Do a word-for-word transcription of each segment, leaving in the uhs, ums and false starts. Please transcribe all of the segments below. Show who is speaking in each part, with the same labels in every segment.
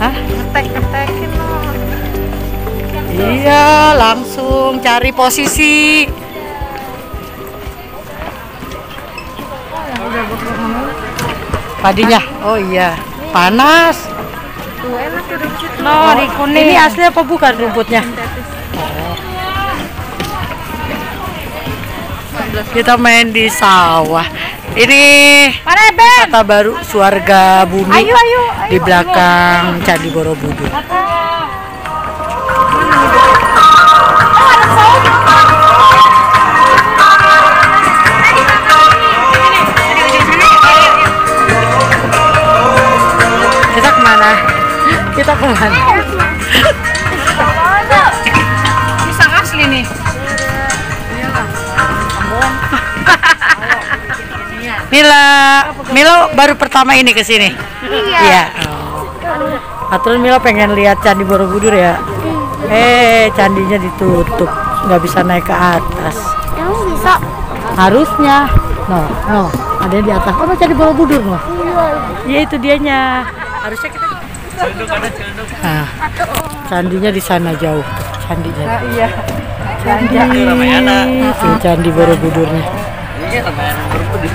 Speaker 1: Hah?
Speaker 2: Ngetek-ngetekin loh.
Speaker 1: Iya, langsung cari posisi. Padinya, oh iya, panas.
Speaker 2: Tuh enak tuh rumput.
Speaker 1: No,
Speaker 2: Oh,
Speaker 1: ini asli apa bukan rumputnya? Kita main di sawah. Ini kota baru Suarga Bumi.
Speaker 2: Ayo, ayo, ayo,
Speaker 1: di belakang Candi Borobudur. Kita kemana? Kita kemana?
Speaker 2: Bisa asli nih.
Speaker 1: Mila, Milo baru pertama ini ke sini.
Speaker 2: Iya.
Speaker 1: Iya. Oh. Aturan Milo pengen lihat Candi Borobudur ya. Eh, candinya ditutup, nggak bisa naik ke atas.
Speaker 2: Emang bisa?
Speaker 1: Harusnya. No, no, ada di atas. Oh, no, Candi Borobudur no. Iya itu dianya. Harusnya kita. Nah, candinya di sana jauh. Candinya.
Speaker 2: Nah, iya.
Speaker 1: Candi. Tuh, Candi Borobudurnya.
Speaker 3: Iya, Ramayana Borobudur.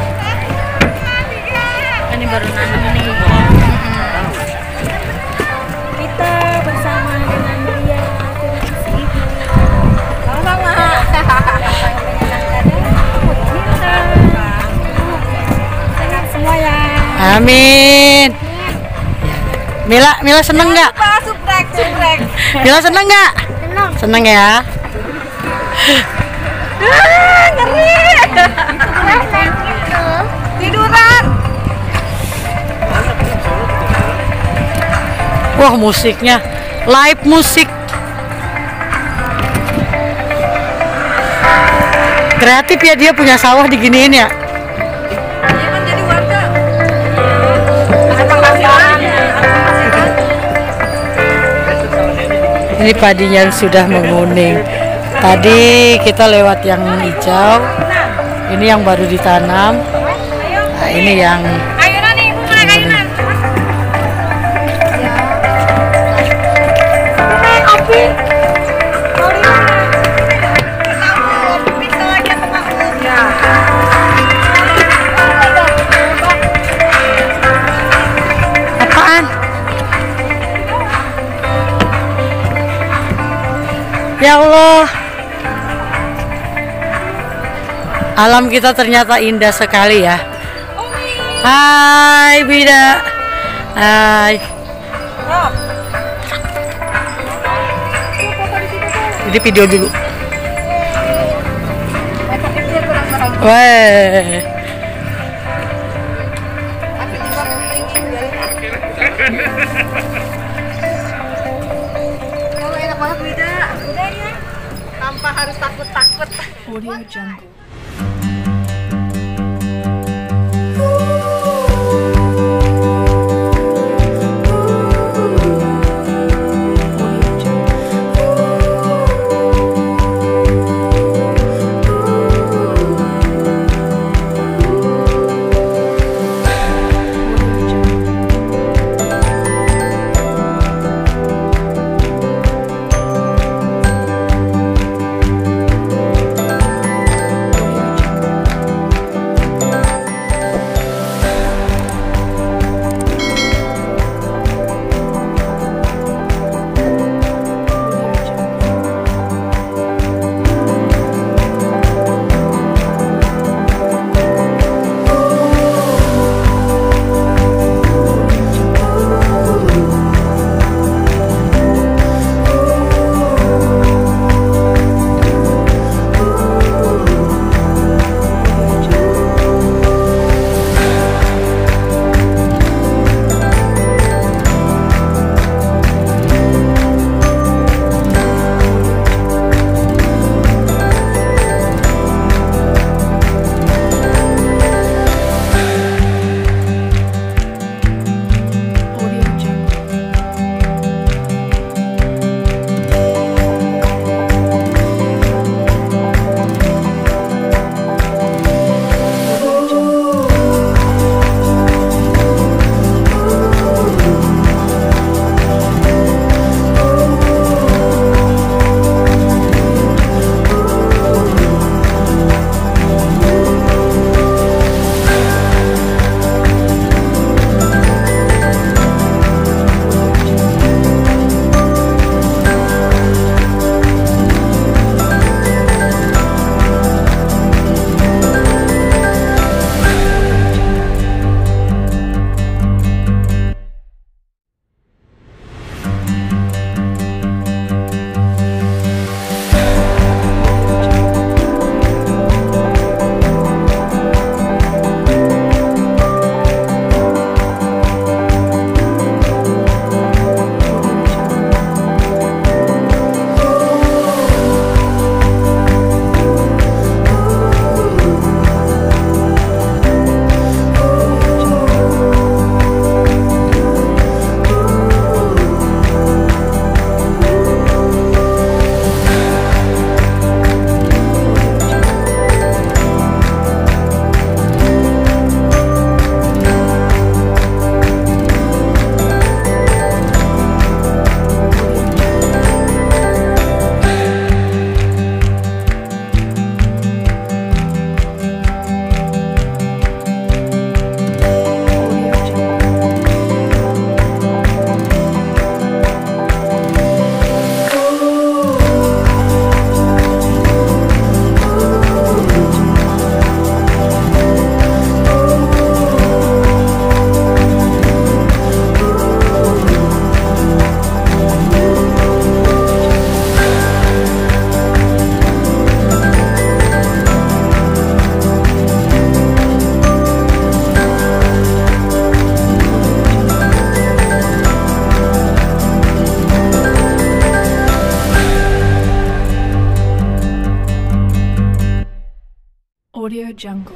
Speaker 2: Ini baru nanam nih. Kita bersama dengan dia. Sama-sama. Sehat semua ya.
Speaker 1: Amin. Mila, Mila seneng nggak?
Speaker 2: Pak, subrek, subrek.
Speaker 1: Mila seneng nggak?
Speaker 2: Senang.
Speaker 1: Seneng ya.
Speaker 2: Ah, ngeri. Tiduran.
Speaker 1: Wah, musiknya live musik. Kreatif ya, dia punya sawah diginiin ya.
Speaker 2: Dia kan jadi warga. Ada penghasilannya.
Speaker 1: Ini padinya sudah menguning. Tadi kita lewat yang hijau. Ini yang baru ditanam. Nah, ini yang
Speaker 2: Ayunan nih, ibu mana ayunan? Api.
Speaker 1: apaan? Ya Allah. Alam kita ternyata indah sekali ya. Hai Bida. Hai. Jadi video dulu. Weh.
Speaker 2: Oh, enak banget Bida. Udah ya. Tanpa harus takut-takut.
Speaker 4: Audio Jungle. Jungle.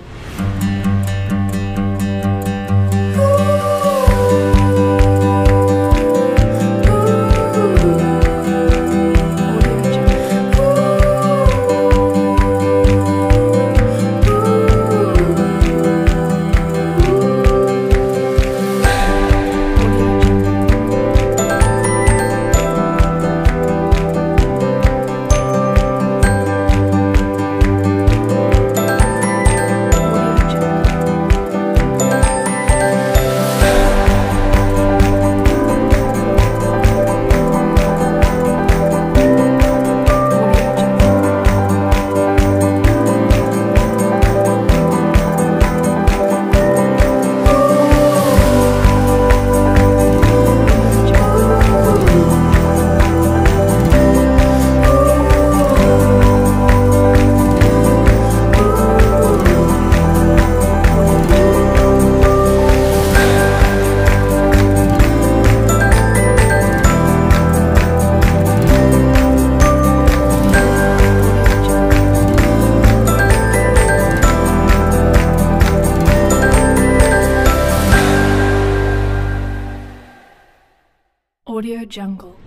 Speaker 4: Audio Jungle.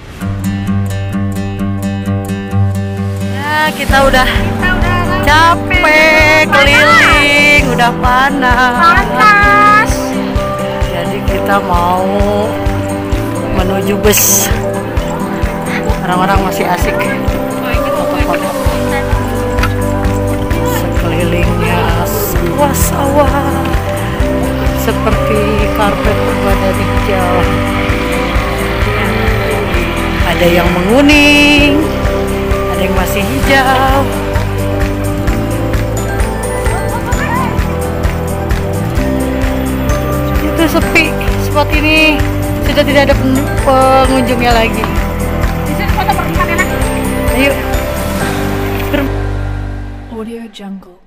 Speaker 1: Ya, kita udah
Speaker 2: Kita udah
Speaker 1: capek keliling, udah panas.
Speaker 2: panas.
Speaker 1: Jadi kita mau menuju bus. Orang-orang masih asik foto-foto. Sekelilingnya sawah-sawah seperti karpet berwarna hijau. Ada yang menguning, ada yang masih hijau. Itu sepi, spot ini sudah tidak ada pengunjungnya lagi.
Speaker 2: Bisa foto perpisahan enak.
Speaker 1: Ayo.
Speaker 4: Audio Jungle.